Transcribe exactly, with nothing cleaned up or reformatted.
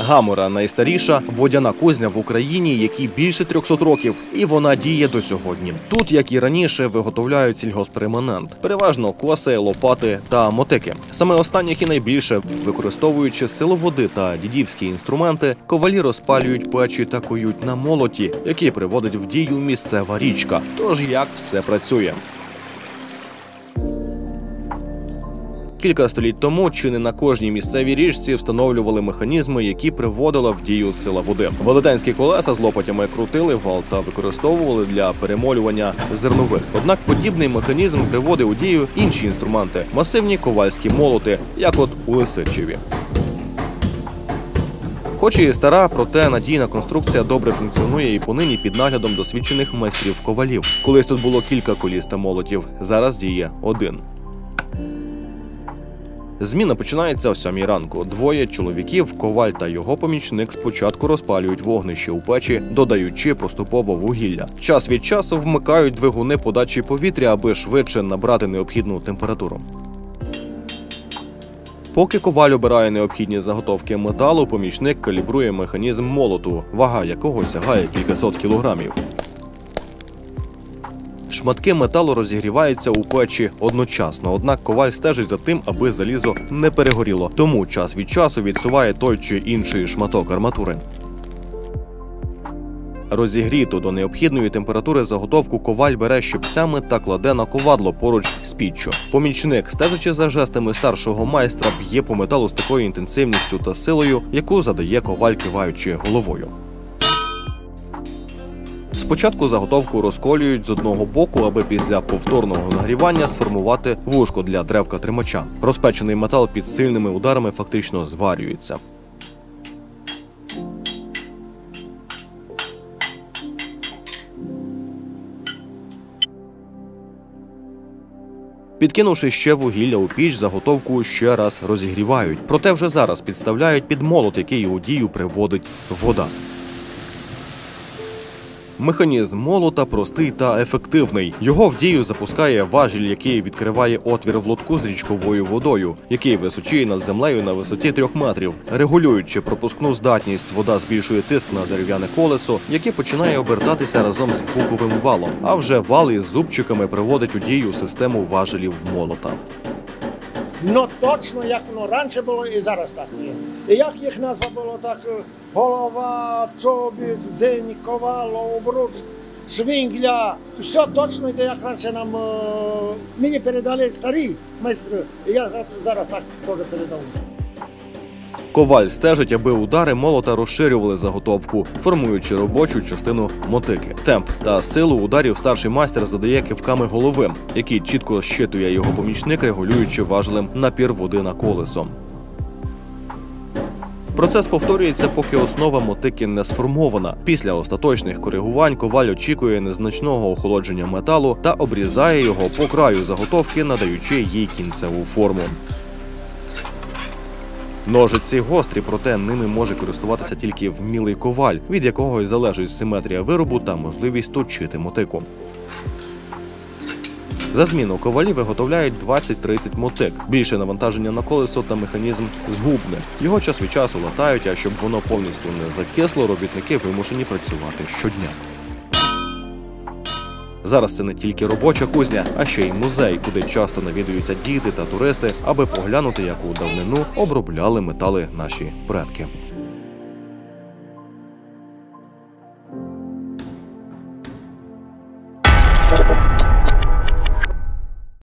Гамора – найстаріша водяна кузня в Україні, якій більше трьохсот років, і вона діє до сьогодні. Тут, як і раніше, виготовляють сільгоспремонент. Переважно коси, лопати та мотики. Саме останніх і найбільше, використовуючи силу води та дідівські інструменти, ковалі розпалюють печі та кують на молоті, який приводить в дію місцева річка. Тож як все працює? Кілька століть тому чи не на кожній місцевій річці встановлювали механізми, які приводила в дію сила води. Велетенські колеса з лопатями крутили вал та використовували для перемолювання зернових. Однак подібний механізм приводив у дію інші інструменти – масивні ковальські молоти, як от у Лисичеві. Хоч і стара, проте надійна конструкція добре функціонує і понині під наглядом досвідчених майстрів-ковалів. Колись тут було кілька коліс та молотів, зараз діє один. Зміна починається о сьомій ранку. Двоє чоловіків, коваль та його помічник, спочатку розпалюють вогнище у печі, додаючи поступово вугілля. Час від часу вмикають двигуни подачі повітря, аби швидше набрати необхідну температуру. Поки коваль обирає необхідні заготовки металу, помічник калібрує механізм молоту, вага якого сягає кількасот кілограмів. Шматки металу розігріваються у печі одночасно, однак коваль стежить за тим, аби залізо не перегоріло, тому час від часу відсуває той чи інший шматок арматури. Розігріту до необхідної температури заготовку коваль бере щипцями та кладе на ковадло поруч з піччю. Помічник, стежачи за жестами старшого майстра, б'є по металу з такою інтенсивністю та силою, яку задає коваль, киваючи головою. Спочатку заготовку розколюють з одного боку, аби після повторного нагрівання сформувати вушко для древка-тримача. Розпечений метал під сильними ударами фактично зварюється. Підкинувши ще вугілля у піч, заготовку ще раз розігрівають. Проте вже зараз підставляють під молот, який у дію приводить вода. Механізм молота простий та ефективний. Його в дію запускає важіль, який відкриває отвір в лотку з річковою водою, який височіє над землею на висоті трьох метрів. Регулюючи пропускну здатність, вода збільшує тиск на дерев'яне колесо, яке починає обертатися разом з буковим валом. А вже вал із зубчиками приводить у дію систему важелів молота. Ну точно, як воно раніше було і зараз так є. І як їх назва було так: голова, чобіт, дзень, ковало, обруч, швингля. Все точно йде, як раніше нам мені передали старі майстри. І я зараз так теж передав. Коваль стежить, аби удари молота розширювали заготовку, формуючи робочу частину мотики. Темп та силу ударів старший майстер задає кивками голови, які чітко щитує його помічник, регулюючи важелем напір води на колесо. Процес повторюється, поки основа мотики не сформована. Після остаточних коригувань коваль очікує незначного охолодження металу та обрізає його по краю заготовки, надаючи їй кінцеву форму. Ножиці гострі, проте ними може користуватися тільки вмілий коваль, від якого й залежить симетрія виробу та можливість точити мотику. За зміну ковалі виготовляють двадцять-тридцять мотик. Більше навантаження на колесо та механізм згубне. Його час від часу латають, а щоб воно повністю не закисло, робітники вимушені працювати щодня. Зараз це не тільки робоча кузня, а ще й музей, куди часто навідуються діти та туристи, аби поглянути, як у давнину обробляли метали наші предки.